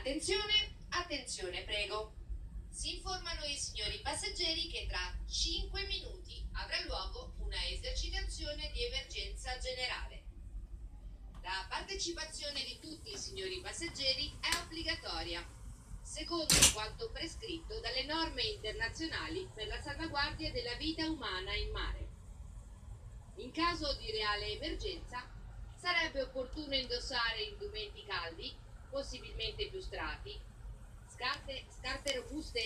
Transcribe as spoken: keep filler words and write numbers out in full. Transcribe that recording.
Attenzione, attenzione, prego. Si informano i signori passeggeri che tra cinque minuti avrà luogo una esercitazione di emergenza generale. La partecipazione di tutti i signori passeggeri è obbligatoria, secondo quanto prescritto dalle norme internazionali per la salvaguardia della vita umana in mare. In caso di reale emergenza, sarebbe opportuno indossare indumenti caldi, possibilmente più strati, scarpe, scarpe robuste